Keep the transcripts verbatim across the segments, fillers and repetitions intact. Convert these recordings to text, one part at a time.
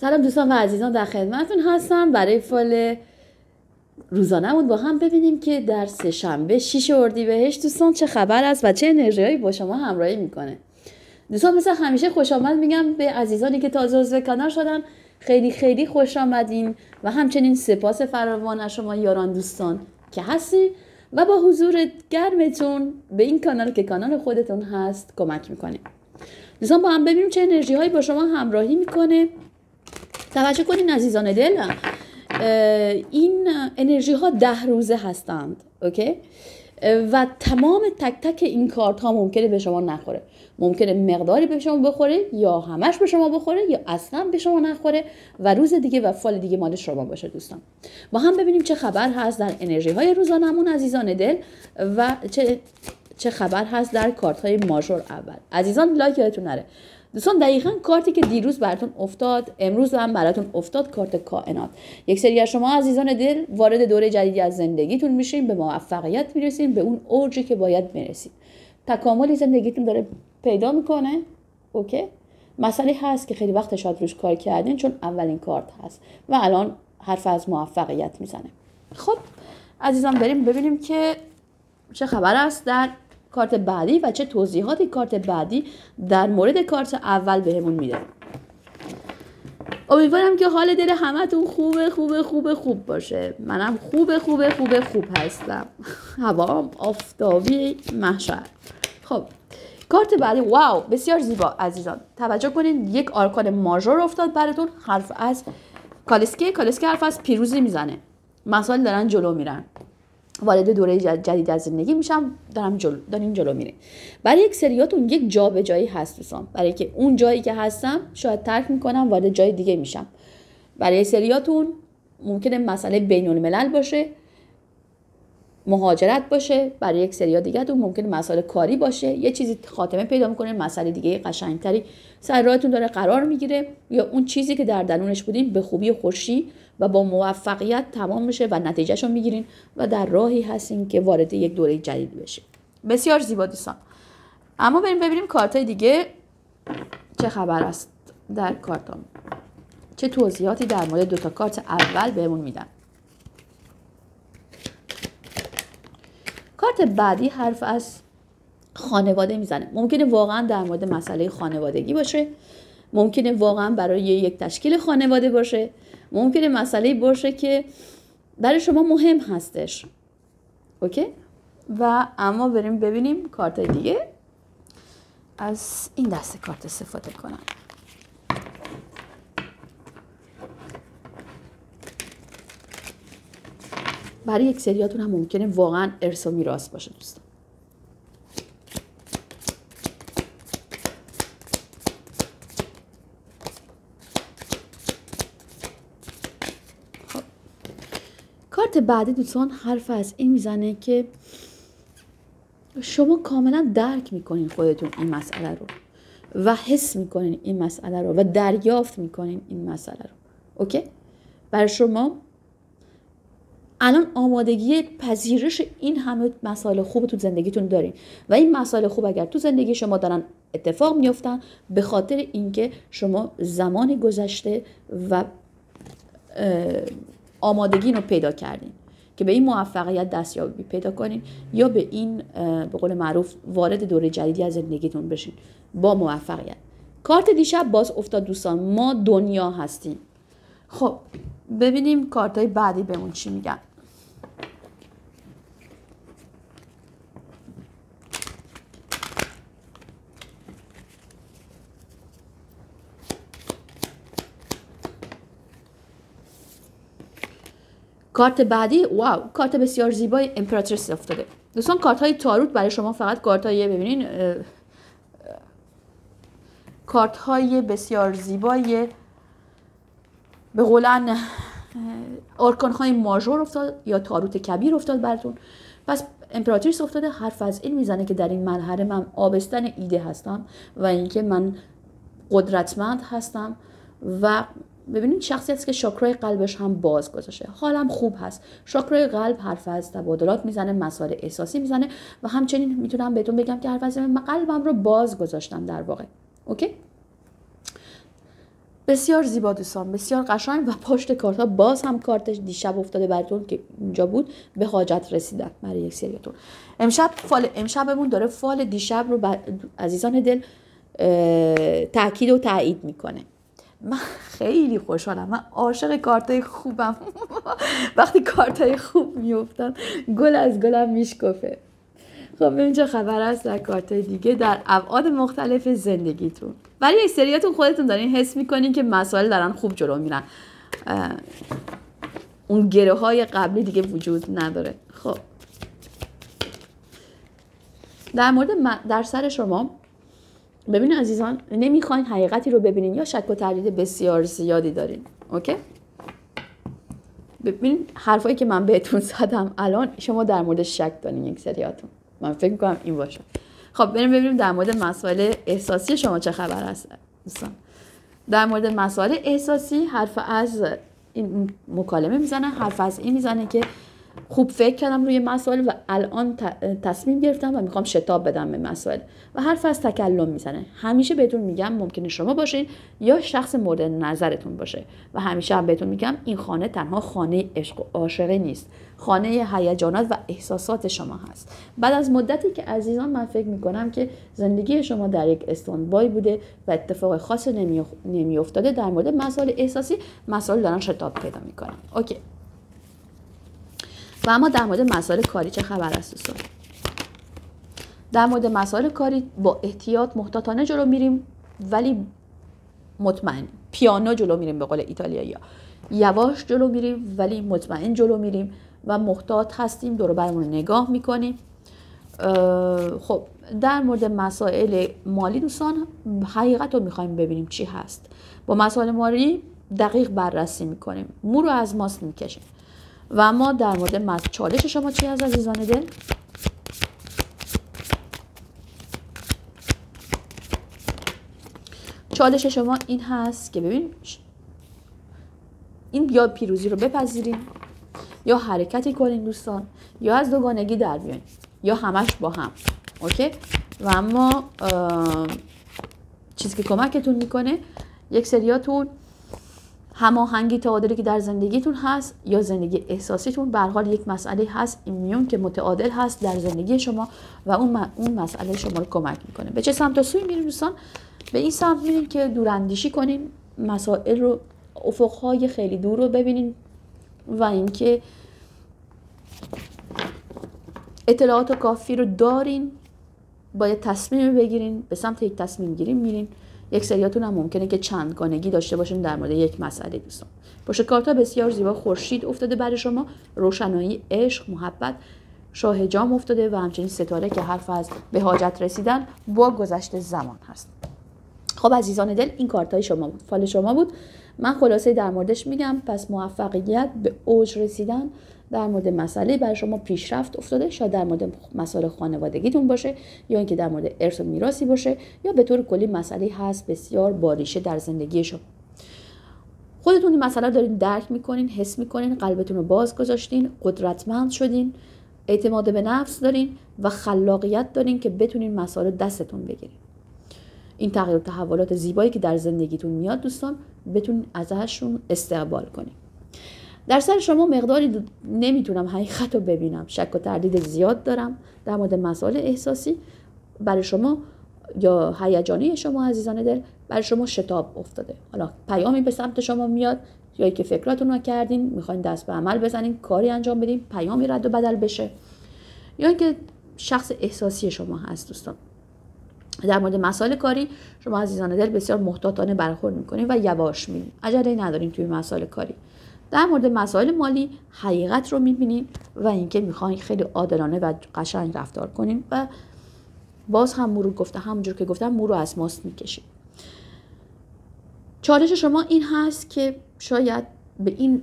سلام دوستان و عزیزان، در خدمتتون هستم برای فال روزانه‌مون. با هم ببینیم که در سه شنبه شش اردیبهشت دوستان چه خبر است و چه انرژیایی با شما همراهی میکنه. دوستان مثل همیشه خوش آمد میگم به عزیزانی که تازه عضو کانال شدن. خیلی خیلی خوش آمدین و همچنین سپاس فراوان از شما یاران دوستان که هستین و با حضور گرمتون به این کانال که کانال خودتون هست کمک میکنین. دوستان با هم ببینیم چه انرژی هایی با شما همراهی میکنه. توجه کنین عزیزان دل، این انرژی ها ده روزه هستند، اوکی؟ و تمام تک تک این کارت ها ممکنه به شما نخوره. ممکنه مقداری به شما بخوره یا همش به شما بخوره یا اصلا به شما نخوره و روز دیگه و فال دیگه مال شما باشه. دوستان با هم ببینیم چه خبر هست در انرژی های روزانمون عزیزان دل و چه چه خبر هست در کارت های ماژور اول. عزیزان لایک یادتون نره. دوستان دقیقاً کارتی که دیروز براتون افتاد امروز هم براتون افتاد، کارت کائنات. یک سری از شما عزیزان دل وارد دوره جدیدی از زندگیتون میشین، به موفقیت میرسین، به اون اوجی که باید برسید. تکاملی زندگیتون داره پیدا میکنه، اوکی؟ مسئله هست که خیلی وقت شاید روش کار کردین چون اولین کارت هست و الان حرف از موفقیت میزنه. خب عزیزان بریم ببینیم که چه خبر است در کارت بعدی و چه توضیحاتی کارت بعدی در مورد کارت اول بهمون میده. امیدوارم که حال دل همتون خوبه خوبه خوبه خوب باشه. منم خوبه خوبه خوبه خوب هستم. هوام آفتابی محشر. خب کارت بعدی، واو بسیار زیبا عزیزان. توجه کنین یک آرکان ماژور افتاد براتون. حرف از کالسکه. کالسکه حرف از پیروزی میزنه. مسائل دارن جلو میرن، وارد دوره جدید از زندگی میشم، دارم جلو داریم جلو میریم. برای یک سریاتون یک جا به جایی هست دوستان، برای که اون جایی که هستم شاید ترک میکنم وارد جای دیگه میشم. برای سریاتون ممکنه مسئله بین الملل باشه، مهاجرت باشه. برای یک سریا دیگه تو ممکنه مسئله کاری باشه، یه چیزی خاتمه پیدا میکنه، مسئله دیگه قشنگتری سر راهتون داره قرار میگیره یا اون چیزی که در درونش بودین به خوبی و خوشی و با موفقیت تمام میشه و نتیجهشو میگیرین و در راهی هستین که وارد یک دوره جدید بشین. بسیار زیبا دوستان. اما بریم ببینیم کارتای دیگه چه خبر است در کارتام، چه توضیحاتی در مورد دو تا کارت اول بهمون میدن. کارت بعدی حرف از خانواده میزنه. ممکنه واقعا در مورد مسئله خانوادگی باشه، ممکنه واقعا برای یک تشکیل خانواده باشه، ممکنه مسئله باشه که برای شما مهم هستش، اوکی؟ و اما بریم ببینیم کارت دیگه. از این دسته کارت استفاده کنم. برای یک سریاتون هم ممکنه واقعا ارث و میراث باشه دوستان. خب کارت بعدی دوستان حرف از این میزنه که شما کاملا درک میکنین خودتون این مسئله رو و حس میکنین این مسئله رو و دریافت میکنین این مسئله رو، اوکی؟ برای شما الان آمادگی پذیرش این همه مسائل خوب تو زندگیتون دارین و این مسائل خوب اگر تو زندگی شما دارن اتفاق میافتن به خاطر اینکه شما زمان گذشته و آمادگی رو پیدا کردین که به این موفقیت دستیابی پیدا کنین یا به این به قول معروف وارد دوره جدیدی از زندگیتون بشین با موفقیت. کارت دیشب باز افتاد دوستان، ما دنیا هستیم. خب ببینیم کارتای بعدی بهمون چی میگن. کارت بعدی، واو کارت بسیار زیبای امپراتریس افتاده دوستان. کارت های تاروت برای شما فقط کارت های ببینین کارت های بسیار زیبای به قولن ارکان های ماژور افتاد یا تاروت کبیر افتاد براتون. پس امپراتریس افتاده. حرف از این میزنه که در این مرحله من آبستن ایده هستم و اینکه من قدرتمند هستم و ببینید شخصی است که چاکرای قلبش هم باز گذاشته، حالم خوب هست. چاکرای قلب حرف از تبادلات میزنه، مسائل احساسی میزنه و همچنین میتونم بهتون بگم که حرف از من قلبم رو باز گذاشتم در واقع، اوکی؟ بسیار زیبا دوستان، بسیار قشنگ. و پشت کارت ها باز هم کارتش دیشب افتاده براتون که اینجا بود، به حاجت رسیدن برای یک سریاتون. امشب فال امشبمون داره فال دیشب رو بر... عزیزان دل تاکید و تایید میکنه. من خیلی خوشحالم، من عاشق کارتای خوبم. وقتی کارتای خوب میافتن گل از گلم میشکفه. خب ببین چه خبر است در کارتای دیگه در ابعاد مختلف زندگیتون. ولی یک سریاتون خودتون دارین حس میکنین که مسائل دارن خوب جلو میرن، اون گره های قبلی دیگه وجود نداره. خب در مورد در سر شما ببینید عزیزان، نمیخواین حقیقتی رو ببینین یا شک و تردید بسیار زیادی دارین. اوکی؟ ببین حرفایی که من بهتون زدم الان شما در مورد شک دارین یک سریاتون. من فکر میکنم این باشه. خب بریم ببینیم در مورد مسائل احساسی شما چه خبر هست دوستان. در مورد مسائل احساسی حرف از این مکالمه میزنه، حرف از این میزنه که خوب فکر کردم روی مسائل و الان تصمیم گرفتم و میخوام شتاب بدم به مسائل. و حرف از تکلم میزنه. همیشه بهتون میگم ممکنه شما باشین یا شخص مورد نظرتون باشه و همیشه هم بهتون میگم این خانه تنها خانه عشق و عاشقی نیست، خانه هیجانات و احساسات شما هست. بعد از مدتی که عزیزان من فکر میکنم که زندگی شما در یک استاندبای بوده و اتفاق خاص نمیافتاده، در مورد مسائل احساسی مسائل دارن شتاب پیدا میکنن. اوکی. و اما در مورد مسائل کاری چه خبر است دوستان؟ در مورد مسائل کاری با احتیاط محتاطانه جلو میریم ولی مطمئن. پیانو جلو میریم به قول ایتالیایی‌ها. یواش جلو میریم ولی مطمئن جلو میریم و محتاط هستیم، دور و برمون نگاه میکنیم. خب در مورد مسائل مالی دوستان حقیقت رو میخوایم ببینیم چی هست. با مسائل مالی دقیق بررسی میکنیم، مو رو از ماست میکشیم. و اما در مورد چالش شما چی هست عزیزان دل؟ چالش شما این هست که ببین این یا پیروزی رو بپذیرین یا حرکتی کنین دوستان، یا از دوگانگی در بیاین، یا همش با هم. اوکی؟ و اما چیزی که کمکتون میکنه یک سریاتون هماهنگی تعادلی که در زندگیتون هست یا زندگی احساسیتون به هر حال یک مسئله هست این میون که متعادل هست در زندگی شما و اون اون مسئله شما رو کمک میکنه. به چه سمت و سوی میریم دوستان؟ به این سمت میریم که دوراندیشی کنین، مسائل رو، افقهای خیلی دور رو ببینین و اینکه اطلاعات کافی رو دارین، باید تصمیم بگیرین، به سمت یک تصمیم گیری میرین. یک سریاتون هم ممکنه که چند گانگی داشته باشین در مورد یک مسئله دوستان. پشت کارتا بسیار زیبا خورشید افتاده برای شما، روشنایی، عشق، محبت، شاه جام افتاده و همچنین ستاره که حرف از به حاجت رسیدن با گذشت زمان هست. خب عزیزان دل این کارتای شما بود، فال شما بود. من خلاصه در موردش میگم. پس موفقیت به اوج رسیدن در مورد مسئله برای شما پیشرفت افتاده، شاید در مورد مسائل خانوادگیتون باشه یا اینکه در مورد ارث و میراثی باشه یا به طور کلی مسئله هست بسیار باریشه در زندگی شما. خودتون این مسئله دارین درک میکنین، حس میکنین، قلبتون رو باز گذاشتین، قدرتمند شدین، اعتماد به نفس دارین و خلاقیت دارین که بتونین مسائل دستتون بگیرین. این تغییر و تحولات زیبایی که در زندگیتون میاد دوستان بتونین ازشون استقبال کنین. در سر شما مقداری نمیتونم حقیقت رو ببینم، شک و تردید زیاد دارم در مورد مسائل احساسی برای شما یا هیجانی شما عزیزان دل، برای شما شتاب افتاده. حالا پیامی به سمت شما میاد یا که فکراتون رو کردین میخواین دست به عمل بزنین، کاری انجام بدین، پیامی رد و بدل بشه، یا اینکه شخص احساسی شما هست دوستان. در مورد مسائل کاری شما عزیزان دل بسیار محتاطانه برخورد میکنین و یواش میرین، عجله ندارین توی مسائل کاری. در مورد مسائل مالی حقیقت رو میبینین و اینکه میخواین خیلی عادلانه و قشنگ رفتار کنین و باز هم مرور گفته همونجور که گفتم مو رو از ماست میکشین. چالش شما این هست که شاید به این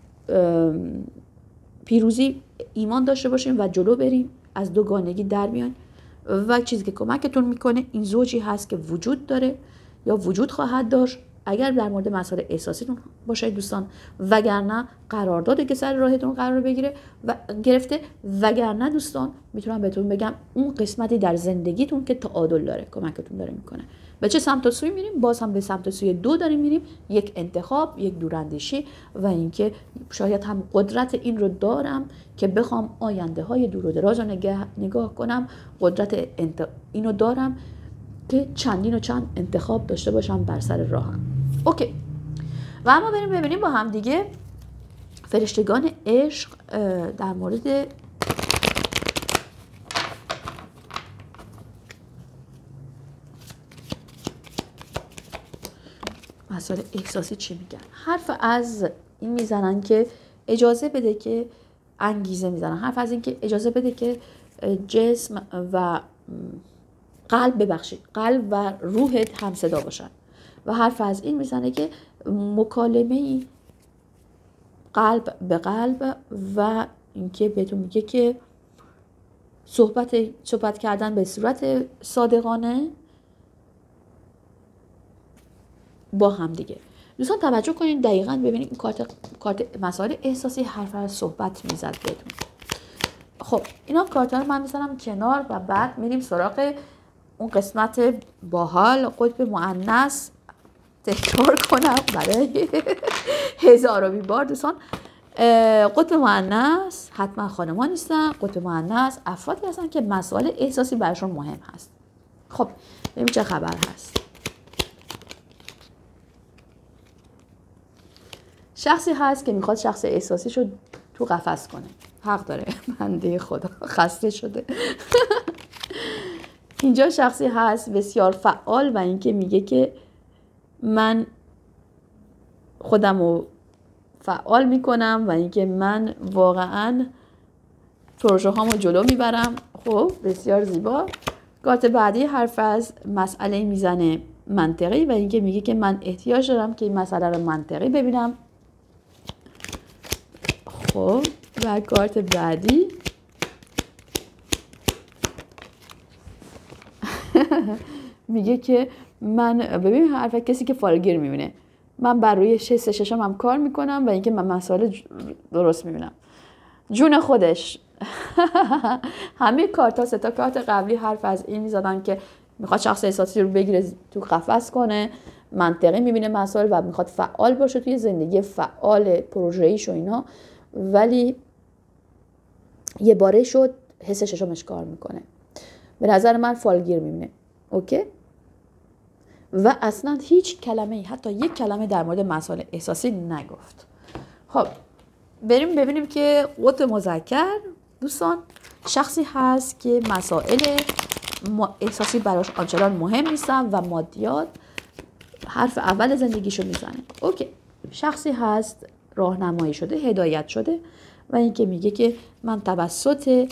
پیروزی ایمان داشته باشین و جلو برین، از دوگانگی در بیاین و چیزی که کمکتون میکنه این زوجی هست که وجود داره یا وجود خواهد داشت اگر در مورد مسائل احساسیتون باشه دوستان، وگرنه قراردادی که سر راهتون قرار بگیره و گرفته، وگرنه دوستان میتونم بهتون بگم اون قسمتی در زندگیتون که تعادل داره کمکتون داره میکنه. به چه سمت و سوی میریم؟ باز هم به سمت و سوی دو داریم میریم، یک انتخاب، یک دوراندیشی و اینکه شاید هم قدرت این رو دارم که بخوام آینده های دور و دراز رو نگاه, نگاه کنم، قدرت انت... اینو دارم که چندین و چند انتخاب داشته باشم بر سر راهم. اوکی. و اما بریم ببینیم با هم دیگه فرشتگان عشق در مورد مسائل احساسی چی میگن. حرف از این میزنن که اجازه بده که انگیزه میزنن، حرف از این که اجازه بده که جسم و قلب ببخشید قلب و روحت هم صدا باشن و حرف از این میزنه که مکالمه قلب به قلب و اینکه بهتون میگه که صحبت صحبت کردن به صورت صادقانه با هم دیگه. دوستان توجه کنین دقیقاً ببینید این کارت کارت مسائل احساسی حرف از صحبت میزد بهتون. خب اینا کارت ها رو من میذارم کنار و بعد میریم سراغ اون قسمت باحال قطب مؤنث. تکرار کنم برای هزارمین بار دوستان، قطب مؤنث حتما خانمان نیستن، قطب مؤنث افرادی هستن که مسائل احساسی براشون مهم هست. خب ببینیم چه خبر هست. شخصی هست که میخواد شخص احساسیشو تو قفس کنه. حق داره، بنده خدا خسته شده. اینجا شخصی هست بسیار فعال و اینکه میگه که من خودم رو فعال میکنم و اینکه من واقعا پروژه هامو جلو میبرم. خب بسیار زیبا. کارت بعدی حرف از مسئله میزنه منطقی و اینکه میگه که من احتیاج دارم که این مسئله رو منطقی ببینم. خب و کارت بعدی میگه که من ببین حرف کسی که فالگیر میبینه، من بر روی شش ششم هم کار میکنم و اینکه من مسائل درست میبینم. جون خودش. همه کارت ها سه تا کارت قبلی حرف از این میزدن که میخواد شخص احساسی رو بگیره تو قفس کنه، منطقی میبینه مسائل و میخواد فعال باشه توی زندگی، فعال پروژه‌ایش و اینا، ولی یه باره شد حس ششمش کار میکنه. به نظر من فالگیر میبینه. اوکی؟ و اصلا هیچ کلمه، حتی یک کلمه در مورد مسائل احساسی نگفت. خب بریم ببینیم که قطب مذکر دوستان شخصی هست که مسائل احساسی براش آنچنان مهم نیستن و مادیات حرف اول زندگیشو میزنه. اوکی. شخصی هست راهنمایی شده، هدایت شده و اینکه میگه که من توسط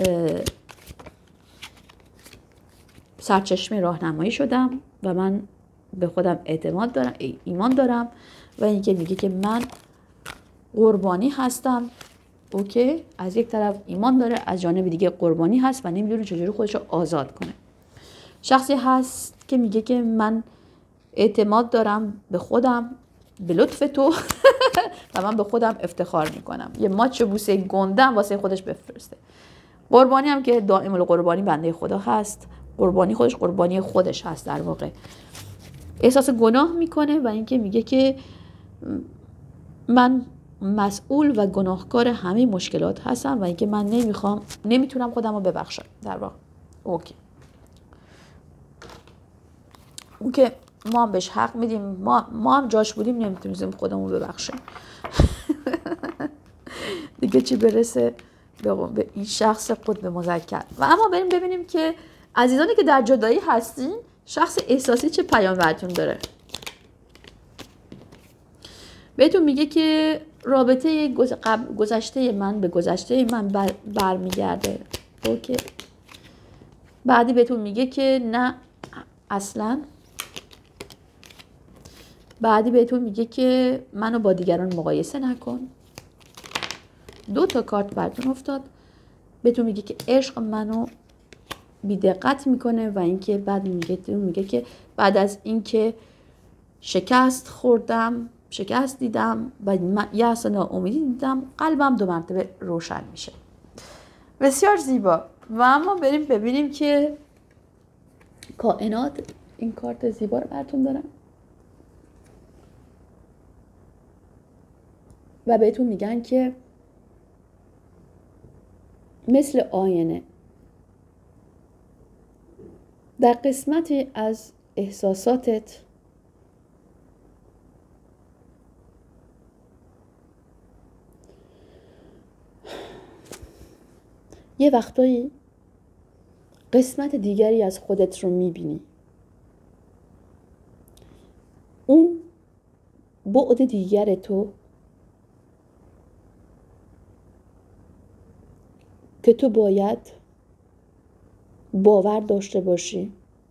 سرچشمه راهنمایی شدم و من به خودم اعتماد دارم، ایمان دارم و اینکه میگه که من قربانی هستم. اوکی، از یک طرف ایمان داره، از جانب دیگه قربانی هست و نمیدونه چجوری خودش رو آزاد کنه. شخصی هست که میگه که من اعتماد دارم به خودم، به لطف تو و من به خودم افتخار میکنم. یه ماچ بوسه گندم واسه خودش بفرسته. قربانی هم که دائم القربانی بنده خدا هست، قربانی خودش قربانی خودش هست در واقع. احساس گناه میکنه و اینکه میگه که من مسئول و گناهکار همه مشکلات هستم و اینکه من نمیخوام نمیتونم خودم رو ببخشم در واقع. اوکی. اون که ما هم بهش حق میدیم، ما, ما هم جاش بودیم نمیتونیم خودمون ببخشیم. دیگه چی برسه به این شخص قطب مذکر. و اما بریم ببینیم که عزیزانی که در جدایی هستین شخص احساسی چه پیام براتون داره. بهتون میگه که رابطه گذشته من به گذشته من بر برمیگرده. اوکی. بعدی بهتون میگه که نه اصلا. بعدی بهتون میگه که منو با دیگران مقایسه نکن. دو تا کارت براتون افتاد. بهتون میگه که عشق منو بی دقت میکنه و اینکه بعد میگه میگه که بعد از اینکه شکست خوردم، شکست دیدم و یه اصلا ناامیدی دیدم، قلبم دو مرتبه روشن میشه. بسیار زیبا. و اما بریم ببینیم که کائنات این کارت زیبا رو براتون دارم و بهتون میگن که مثل آینه در قسمتی از احساساتت یه وقتایی قسمت دیگری از خودت رو میبینی. اون بعد دیگر تو که تو باید باور داشته باشی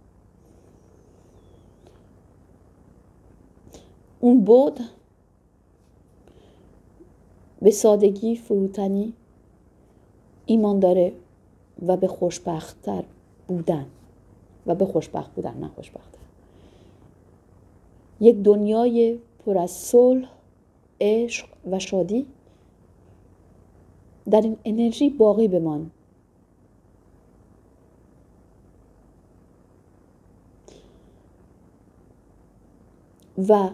اون بعد به سادگی، فروتنی ایمان داره و به خوشبخت‌تر بودن و به خوشبخت بودن، نه خوشبخت‌تر. یک دنیای پر از صلح، عشق و شادی در این انرژی باقی بمان. و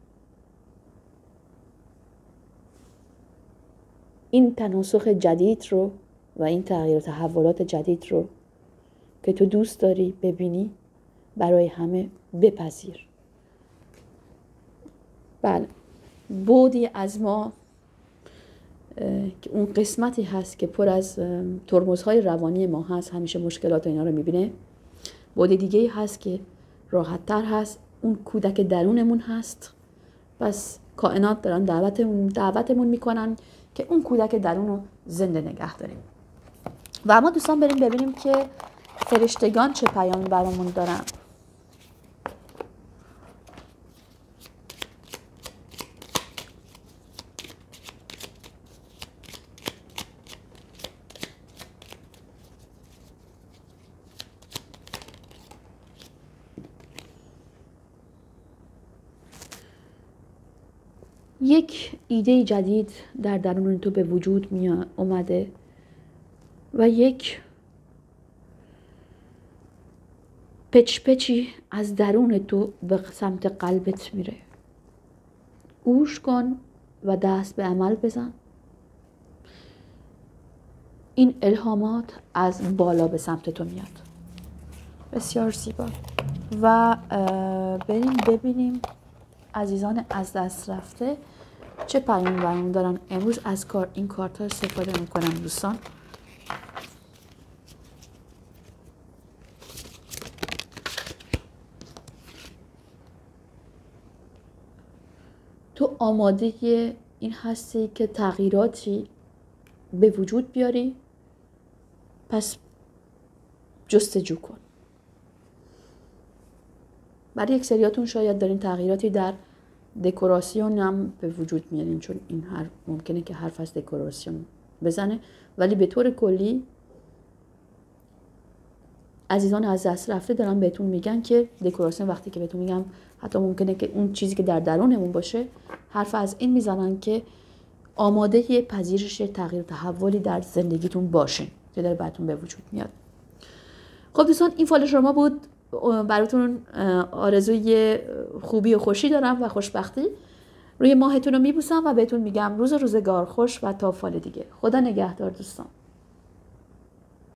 این تناسخ جدید رو و این تغییر و تحولات جدید رو که تو دوست داری ببینی برای همه بپذیر. بله، بعدی از ما که اون قسمتی هست که پر از ترمزهای روانی ما هست، همیشه مشکلات اینا رو میبینه. بعد دیگه هست که راحت تر هست، اون کودک درونمون هست. پس کائنات دارن دعوتمون دعوتمون میکنن که اون کودک درون رو زنده نگه داریم. و اما دوستان بریم ببینیم که فرشتگان چه پیامی برامون دارن. یک ایده جدید در درون تو به وجود می اومده و یک پچ پچی از درون تو به سمت قلبت میره. گوش کن و دست به عمل بزن. این الهامات از بالا به سمت تو میاد. بسیار زیبا. و بریم ببینیم عزیزان از دست رفته چه پیامی برامون دارن. امروز از کار این کارت ها استفاده میکنم دوستان. تو آماده این هستی که تغییراتی به وجود بیاری، پس جستجو کن. برای یک سریاتون شاید دارین تغییراتی در دکوراسیون هم به وجود میارین، چون این حرف ممکنه که حرف از دکوراسیون بزنه، ولی به طور کلی عزیزان از دست رفته دارن بهتون میگن که دکوراسیون، وقتی که بهتون میگم حتی ممکنه که اون چیزی که در درونمون باشه، حرف از این میزنن که آماده پذیرش تغییر تحولی در زندگیتون باشین که داره براتون به وجود میاد. خب دوستان، این فال شما بود. براتون آرزوی خوبی و خوشی دارم و خوشبختی. روی ماهتون رو میبوسم و بهتون میگم روز روزگار خوش و تا فال دیگه. خدا نگهدار دوستان.